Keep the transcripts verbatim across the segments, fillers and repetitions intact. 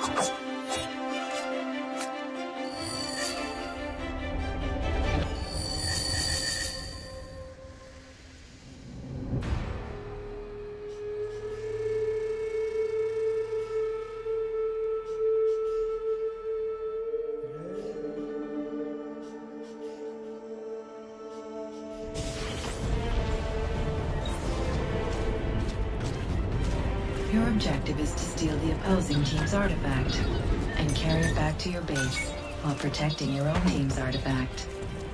Your objective is to steal the opposing team's artifact and carry it back to your base while protecting your own team's artifact.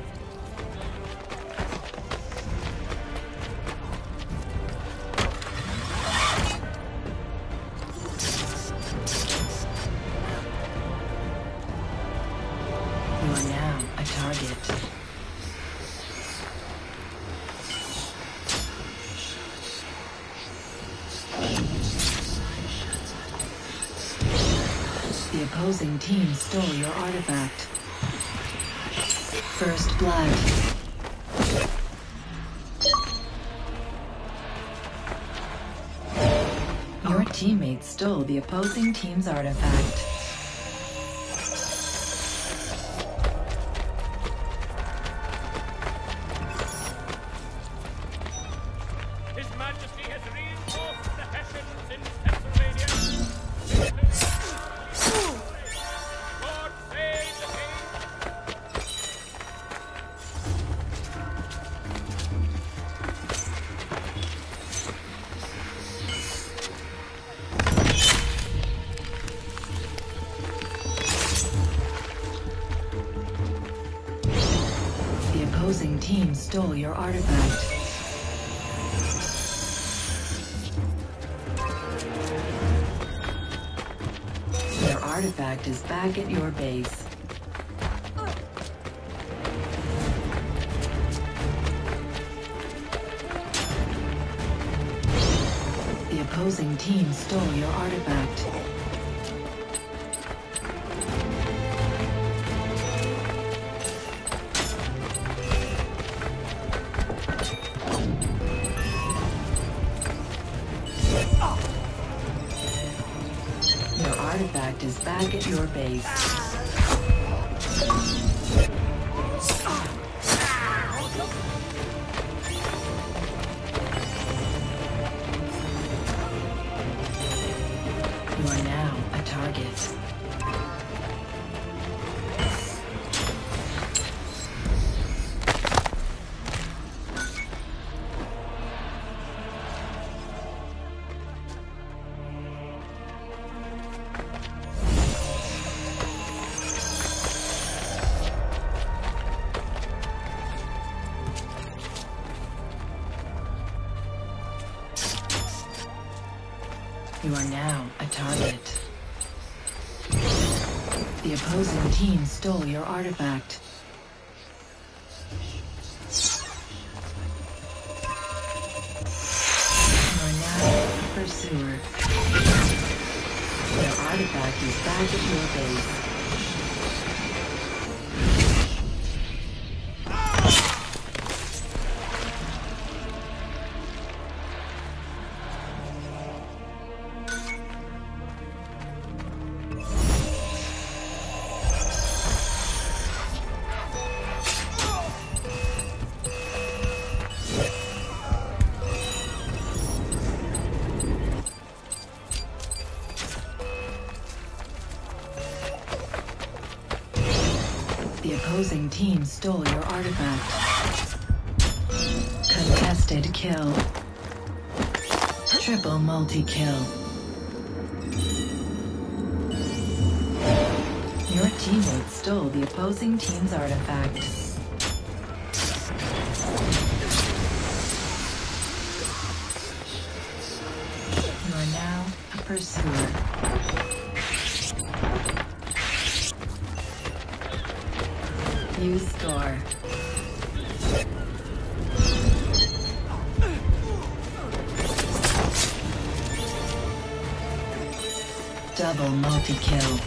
You are now a target. The opposing team stole your artifact. First blood. Your teammates stole the opposing team's artifact. His Majesty has reinforced the Hessians in Pennsylvania. God save the king! The opposing team stole your artifact. Your artifact is back at your base. The opposing team stole your artifact. Your artifact is back at your base. You are now a target. You are now a target. The opposing team stole your artifact. You are now a pursuer. Your artifact is back at your base. The opposing team stole your artifact. Contested kill. Triple multi-kill. Your teammates stole the opposing team's artifact. You are now a pursuer. You score. Double multi-kill.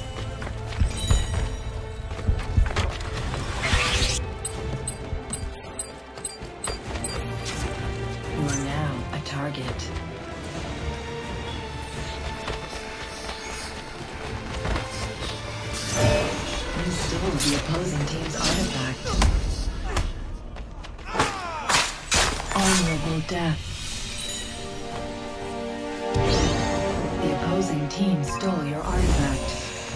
You are now a target. stole the opposing team's artifact. Honorable death. The opposing team stole your artifact.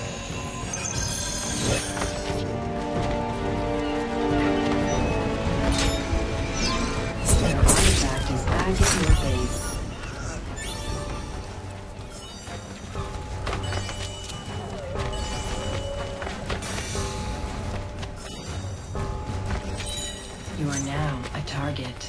Your artifact is back at your base. You are now a target.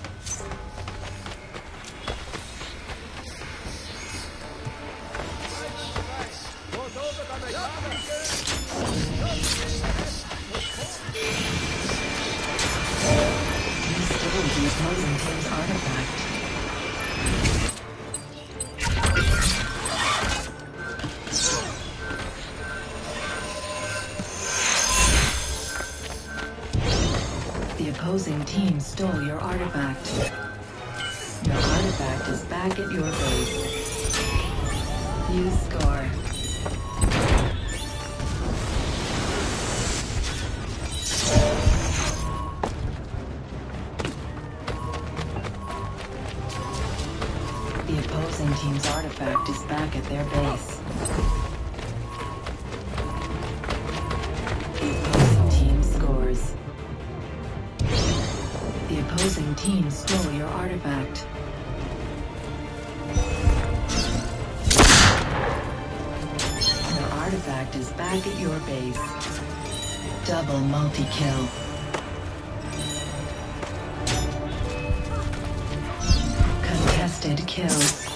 You stole the opposing team's artifact. The opposing team stole your artifact. Your artifact is back at your base. You score. The opposing team's artifact is back at their base. The opposing team scores. The opposing team stole your artifact. Your artifact is back at your base. Double multi-kill. Contested kill.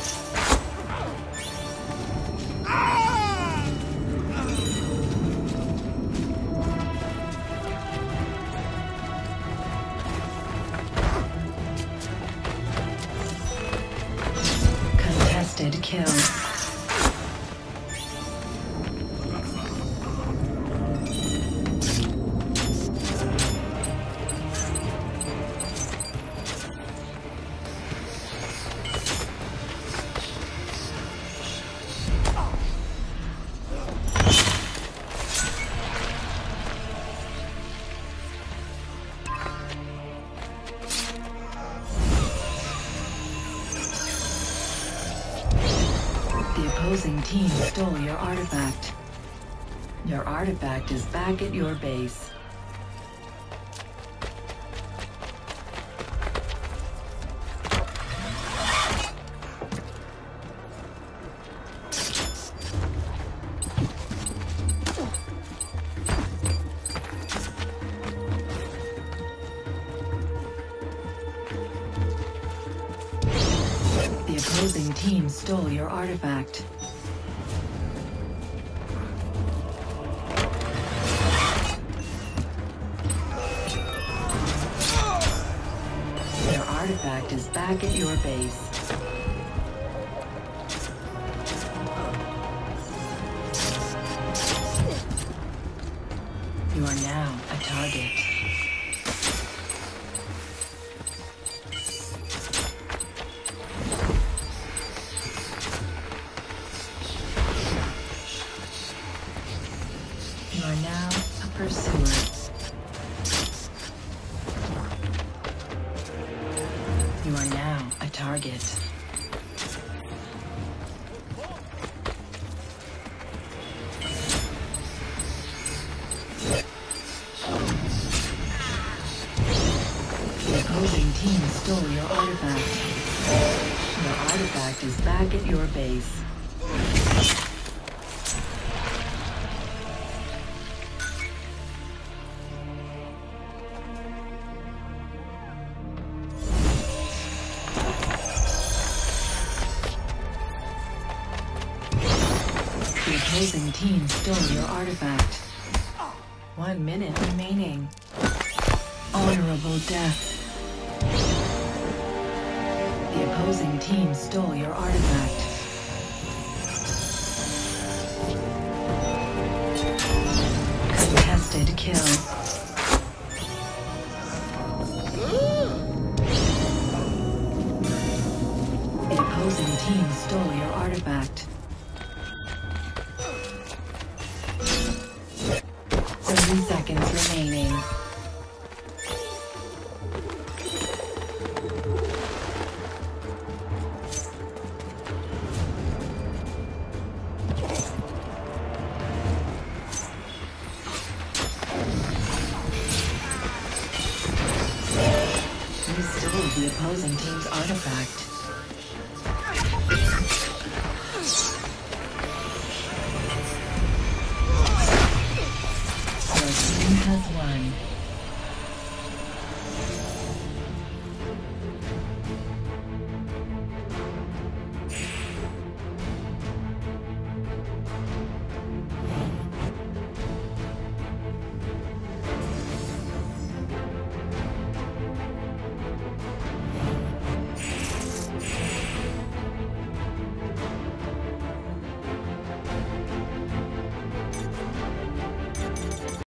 Contested kill. The opposing team stole your artifact. Your artifact is back at your base. The opposing team stole your artifact. Your artifact is back at your base. You are now a target. You are now a pursuer. You are now a target. The opposing team stole your artifact. Your artifact is back at your base. The opposing team stole your artifact. One minute remaining. Honorable death. The opposing team stole your artifact. Contested kill. The opposing team stole your artifact. The Fifteen seconds remaining. You stole the opposing team's artifact.